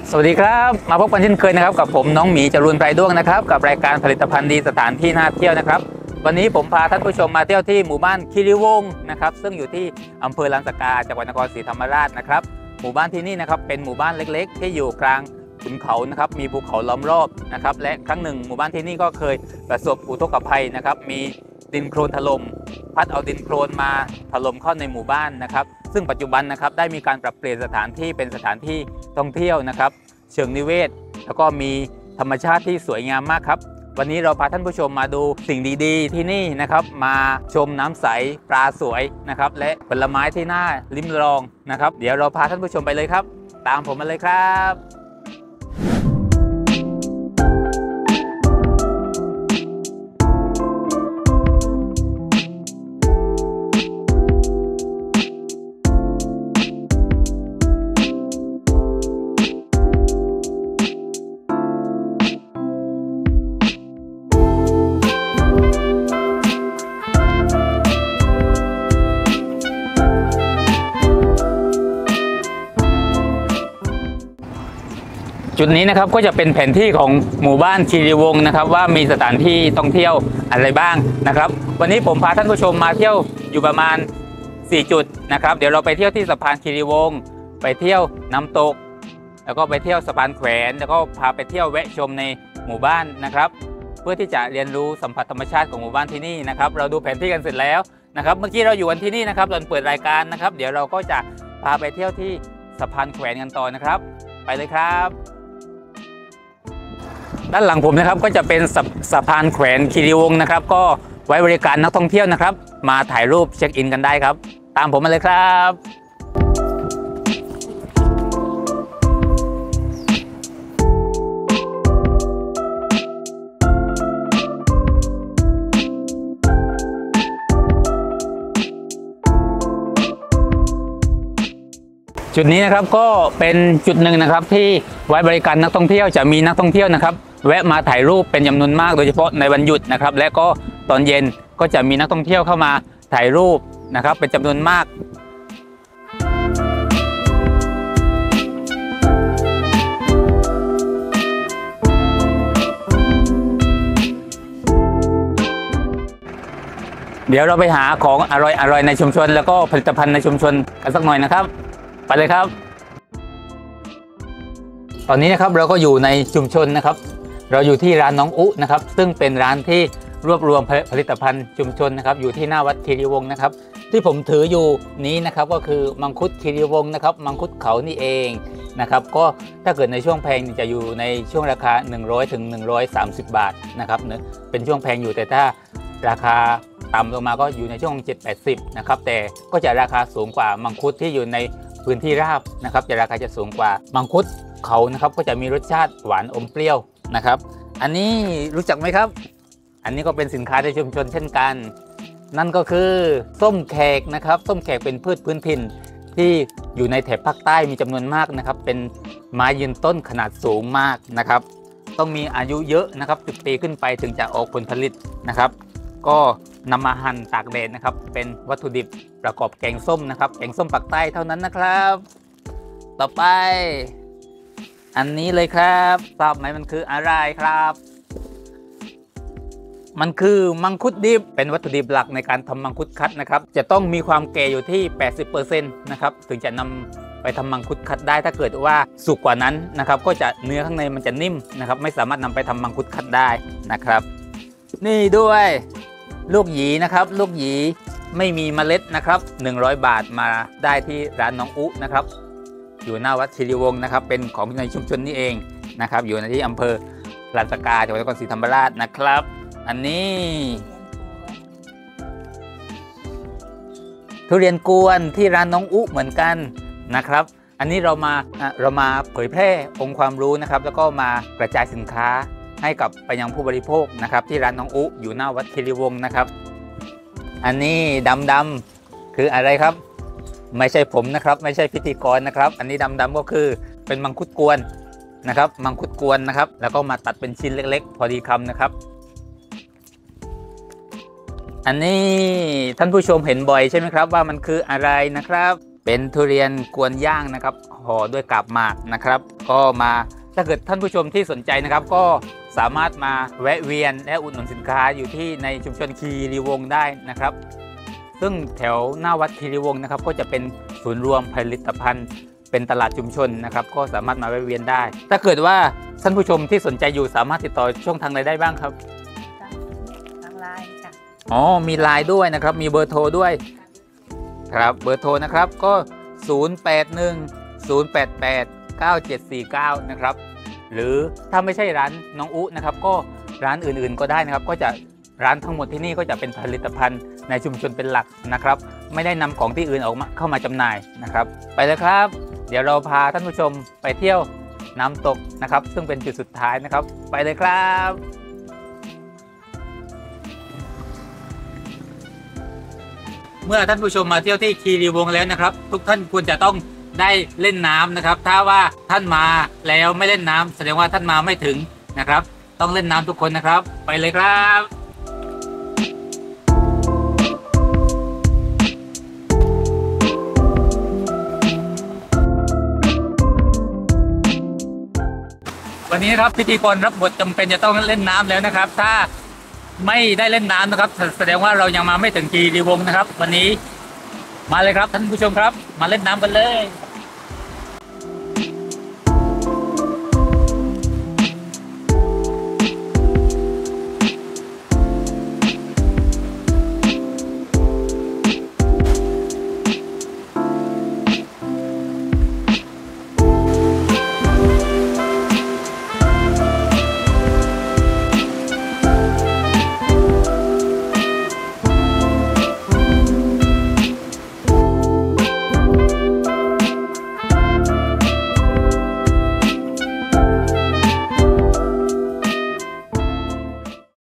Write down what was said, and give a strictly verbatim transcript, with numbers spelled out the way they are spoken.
สวัสดีครับมาพบกันเช่นเคยนะครับกับผมน้องหมีจรูนไพรด้วงนะครับกับรายการผลิตภัณฑ์ดีสถานที่น่าเที่ยวนะครับวันนี้ผมพาท่านผู้ชมมาเที่ยวที่หมู่บ้านคีรีวงศ์นะครับซึ่งอยู่ที่อำเภอลานสกาจังหวัดนครศรีธรรมราชนะครับหมู่บ้านที่นี่นะครับเป็นหมู่บ้านเล็กๆที่อยู่กลางขุนเขานะครับมีภูเขาล้อมรอบนะครับและครั้งหนึ่งหมู่บ้านที่นี่ก็เคยประสบอุทกภัยนะครับมีดินโคลนถล่มพัดเอาดินโคลนมาถล่มเข้าในหมู่บ้านนะครับซึ่งปัจจุบันนะครับได้มีการปรับเปลี่ยนสถานที่เป็นสถานที่ท่องเที่ยวนะครับเชิงนิเวศแล้วก็มีธรรมชาติที่สวยงามมากครับวันนี้เราพาท่านผู้ชมมาดูสิ่งดีๆที่นี่นะครับมาชมน้ำใสปลาสวยนะครับและผลไม้ที่น่าลิ้มลองนะครับเดี๋ยวเราพาท่านผู้ชมไปเลยครับตามผมมาเลยครับจุดนี้นะครับก็จะเป็นแผนที่ของหมู่บ้านคีรีวงศ์นะครับว่ามีสถานที่ท่องเที่ยวอะไรบ้างนะครับวันนี้ผมพาท่านผู้ชมมาเที่ยวอยู่ประมาณสี่จุดนะครับเดี๋ยวเราไปเที่ยวที่สะพานคีรีวงศ์ไปเที่ยวน้ำตกแล้วก็ไปเที่ยวสะพานแขวนแล้วก็พาไปเที่ยวแวะชมในหมู่บ้านนะครับเพื่อที่จะเรียนรู้สัมผัสธรรมชาติของหมู่บ้านที่นี่นะครับเราดูแผนที่กันเสร็จแล้วนะครับเมื่อกี้เราอยู่กันที่นี่นะครับตอนเปิดรายการนะครับเดี๋ยวเราก็จะพาไปเที่ยวที่สะพานแขวนกันต่อนะครับไปเลยครับด้านหลังผมนะครับก็จะเป็นสะสะพานแขวนคีรีวงศ์นะครับก็ไว้บริการนักท่องเที่ยวนะครับมาถ่ายรูปเช็คอินกันได้ครับตามผมมาเลยครับจุดนี้นะครับก็เป็นจุดหนึ่งนะครับที่ไว้บริการนักท่องเที่ยวจะมีนักท่องเที่ยวนะครับแวะมาถ่ายรูปเป็นจำนวนมากโดยเฉพาะในวันหยุดนะครับและก็ตอนเย็นก็จะมีนักท่องเที่ยวเข้ามาถ่ายรูปนะครับเป็นจำนวนมากเดี๋ยวเราไปหาของอร่อยๆในชุมชนแล้วก็ผลิตภัณฑ์ในชุมชนกันสักหน่อยนะครับไปเลยครับตอนนี้นะครับเราก็อยู่ในชุมชนนะครับเราอยู่ที่ร้านน้องอุนะครับซึ่งเป็นร้านที่รวบรวมผลิตภัณฑ์ชุมชนนะครับอยู่ที่หน้าวัดคีรีวงศ์นะครับที่ผมถืออยู่นี้นะครับก็คือมังคุดคีรีวงศ์นะครับมังคุดเขานี่เองนะครับก็ถ้าเกิดในช่วงแพงจะอยู่ในช่วงราคาหนึ่งร้อยถึงหนึ่งร้อยสามสิบบาทนะครับเนอะเป็นช่วงแพงอยู่แต่ถ้าราคาต่ำลงมาก็อยู่ในช่วงเจ็ดแปดสิบนะครับแต่ก็จะราคาสูงกว่ามังคุดที่อยู่ในพื้นที่ราบนะครับจะราคาจะสูงกว่ามังคุดเขานะครับก็จะมีรสชาติหวานอมเปรี้ยวนะครับอันนี้รู้จักไหมครับอันนี้ก็เป็นสินค้าในชุมชนเช่นกันนั่นก็คือส้มแขกนะครับส้มแขกเป็นพืชพื้นถิ่นที่อยู่ในแถบภาคใต้มีจำนวนมากนะครับเป็นไม้ยืนต้นขนาดสูงมากนะครับต้องมีอายุเยอะนะครับสิบปีขึ้นไปถึงจะออกผลผลิตนะครับก็นำมาหั่นตากแดดนะครับเป็นวัตถุดิบประกอบแกงส้มนะครับแกงส้มปักใต้เท่านั้นนะครับต่อไปอันนี้เลยครับทราบไหมมันคืออะไรครับมันคือมังคุดดิบเป็นวัตถุดิบหลักในการทำมังคุดคั้นนะครับจะต้องมีความแก่อยู่ที่ แปดสิบเปอร์เซ็นต์ นะครับถึงจะนำไปทำมังคุดคั้นได้ถ้าเกิดว่าสุกกว่านั้นนะครับก็จะเนื้อข้างในมันจะนิ่มนะครับไม่สามารถนำไปทำมังคุดคั้นได้นะครับนี่ด้วยลูกหยีนะครับลูกหยีไม่มีเมล็ดนะครับหนึ่งร้อยบาทมาได้ที่ร้านน้องอุนะครับอยู่หน้าวัดคีรีวงศ์นะครับเป็นของในชุมชนนี่เองนะครับอยู่ในที่อำเภอลานสกาจังหวัดนครศรีธรรมราชนะครับอันนี้ทุเรียนกวนที่ร้านน้องอุเหมือนกันนะครับอันนี้เรามาเรามาเผยแพร่องค์ความรู้นะครับแล้วก็มากระจายสินค้าให้กับไปยังผู้บริโภคนะครับที่ร้านน้องอุอยู่หน้าวัดคีรีวงศ์นะครับอันนี้ดำๆคืออะไรครับไม่ใช่ผมนะครับไม่ใช่พิธีกรนะครับอันนี้ดำๆก็คือเป็นมังคุดกวนนะครับมังคุดกวนนะครับแล้วก็มาตัดเป็นชิ้นเล็กๆพอดีคำนะครับอันนี้ท่านผู้ชมเห็นบ่อยใช่ไหมครับว่ามันคืออะไรนะครับเป็นทุเรียนกวนย่างนะครับห่อด้วยกาบหมากนะครับก็มาถ้าเกิดท่านผู้ชมที่สนใจนะครับก็สามารถมาแวะเวียนและอุดหนุนสินค้าอยู่ที่ในชุมชนคีรีวงศ์ได้นะครับซึ่งแถวหน้าวัดคีรีวงศ์นะครับก็จะเป็นศูนย์รวมผลิตภัณฑ์เป็นตลาดชุมชนนะครับก็สามารถมาแวะเวียนได้ถ้าเกิดว่าท่านผู้ชมที่สนใจอยู่สามารถติดต่อช่องทางใดได้บ้างครับทางไลน์ค่ะอ๋อมีไลน์ด้วยนะครับมีเบอร์โทรด้วยครับเบอร์โทรนะครับก็ศูนย์ แปด หนึ่ง ศูนย์ แปด แปด เก้า เจ็ด สี่ เก้านะครับหรือถ้าไม่ใช่ร้านน้องอุนะครับก็ร้านอื่นๆก็ได้นะครับก็จะร้านทั้งหมดที่นี่ก็จะเป็นผลิตภัณฑ์ในชุมชนเป็นหลักนะครับไม่ได้นำของที่อื่นออกมาเข้ามาจำหน่ายนะครับไปเลยครับเดี๋ยวเราพาท่านผู้ชมไปเที่ยวน้ำตกนะครับซึ่งเป็นจุดสุดท้ายนะครับไปเลยครับเมื่อท่านผู้ชมมาเที่ยวที่คีรีวงศ์แล้วนะครับทุกท่านควรจะต้องได้เล่นน้ำนะครับถ้าว่าท่านมาแล้วไม่เล่นน้ำแสดงว่าท่านมาไม่ถึงนะครับต้องเล่นน้ำทุกคนนะครับไปเลยครับวันนี้ครับพิธีกรรับบทจำเป็นจะต้องเล่นน้ำแล้วนะครับถ้าไม่ได้เล่นน้ำนะครับแสดงว่าเรายังมาไม่ถึงคีรีวงศ์นะครับวันนี้มาเลยครับท่านผู้ชมครับมาเล่นน้ำกันเลย